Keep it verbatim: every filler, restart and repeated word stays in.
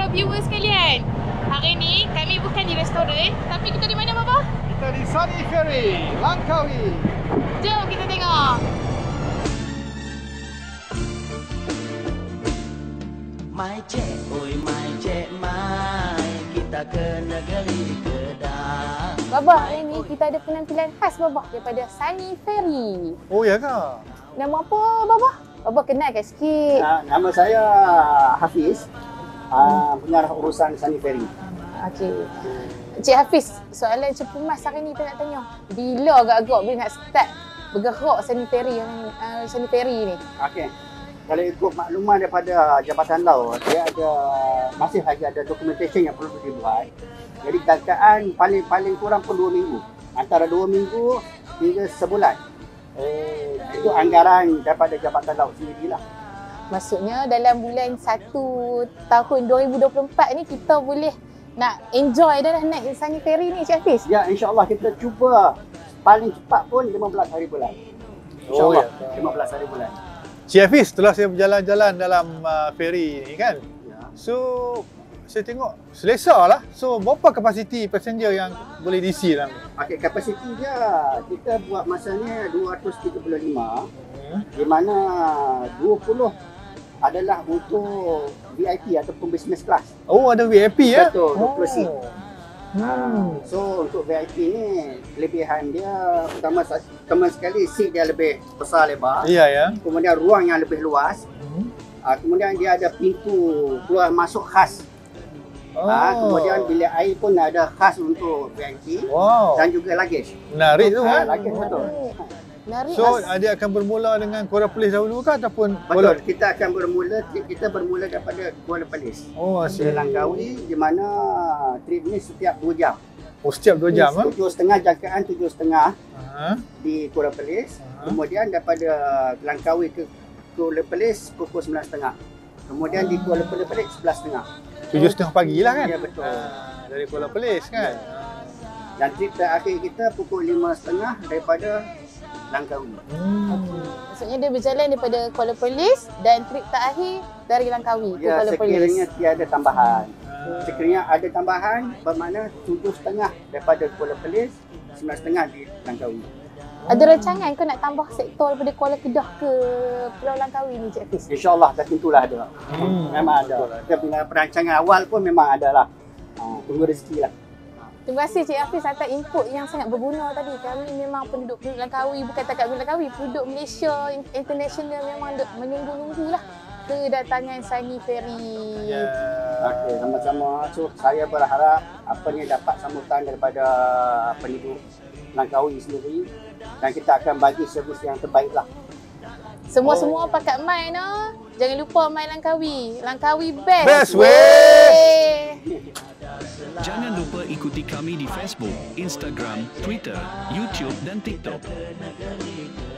viewers sekalian. Hari ni kami bukan di restoran, tapi kita di mana, Bapa? Kita di Sunny Ferry, Langkawi. Jom kita tengok. Mai cek, oi mai cek mai, kita ke negeri Kedah. Baba, hari ni kita ada penampilan khas Baba daripada Sunny Ferry. Oh ya ke? Nama apa Baba? Baba kenalkan sikit. Uh, nama saya Hafiz, uh, pengarah urusan Sunny Ferry. Okey. Cik Hafiz, soalan cepumas hari ni kita nak tanya. Bila agak-agak boleh nak start bergerak Sunny Ferry yang uh, Sunny Ferry ni? Okey. Kalau ikut makluman daripada Jabatan Laut, dia ada masih lagi ada documentation yang perlu dibuat. Jadi jangkaan paling-paling kurang pun dua minggu. Antara dua minggu hingga sebulan. Eh, itu anggaran daripada Jabatan Laut sendirilah. Maksudnya dalam bulan satu tahun dua ribu dua puluh empat ni kita boleh nak enjoy dah naik Sunny Ferry ni, Cik Hafiz? Ya, insya-Allah kita cuba paling cepat pun lima belas hari bulan. InsyaAllah oh, ya. lima belas hari bulan. Cik Hafiz, setelah saya berjalan-jalan dalam uh, ferry ni kan, ya. So saya tengok selesa lah. So berapa kapasiti passenger yang boleh diisi dalam? Okey, kapasiti dia kita buat masanya dua ratus tiga puluh lima, hmm. di mana dua puluh adalah untuk V I P ataupun business class. Oh, ada V I P ya? Betul, dua puluh oh. seat. Hmm. So untuk V I P ni kelebihan dia pertama pertama sekali seat dia lebih besar lebar. Iya ya. Kemudian ruang yang lebih luas. Hmm. Uh, kemudian dia ada pintu keluar masuk khas. Oh. Uh, kemudian bilik air pun ada khas untuk V I P. Wow. Dan juga luggage. Menarik tu kan? Uh, luggage betul. Menarik. So dia akan bermula dengan Kuala Perlis dahulu ke ataupun? Betul, Kuala... kita akan bermula kita bermula daripada Kuala Perlis. Oh, asyik. Langkawi, di mana trip ni setiap dua jam. Oh, setiap dua jam ah? Tujuh setengah jangkaan tujuh setengah uh-huh. di Kuala Perlis. Uh-huh. Kemudian daripada Langkawi ke Kuala Perlis pukul sembilan setengah. Kemudian uh-huh. di Kuala Perlis sebelas setengah. Tujuh setengah pagi lah kan? Ya, betul. Uh, dari Kuala Perlis kan? Dan trip terakhir kita pukul lima setengah daripada Langkawi. Hmm. Okay. Maksudnya dia berjalan daripada Kuala Perlis dan trip terakhir dari Langkawi ke ya, Kuala Perlis. Ya, sekiranya tiada tambahan. Hmm. Sekiranya ada tambahan, bermakna tujuh setengah daripada Kuala Perlis, sembilan setengah di Langkawi. Ada rancangan kau nak tambah sektor daripada Kuala Kedah ke Pulau Langkawi ni, Cik Hafiz? InsyaAllah dah tentulah ada. Hmm. Memang ada. Kita punya perancangan awal pun memang ada lah. Ha, tunggu rezeki lah. Terima kasih Cik Hafiz atas input yang sangat berguna tadi. Kami memang penduduk-penduduk Langkawi, bukan takat penduduk Langkawi, penduduk Malaysia international memang menunggu-nunggu lah kedatangan Sunny Ferry. Ya. Okey, sama-sama. So, saya berharap apa ni dapat sambutan daripada penduduk Langkawi sendiri dan kita akan bagi servis yang terbaik lah. Semua-semua oh. pakat main no. Jangan lupa main Langkawi. Langkawi best. Best way. Jangan lupa ikuti kami di Facebook, Instagram, Twitter, YouTube dan TikTok.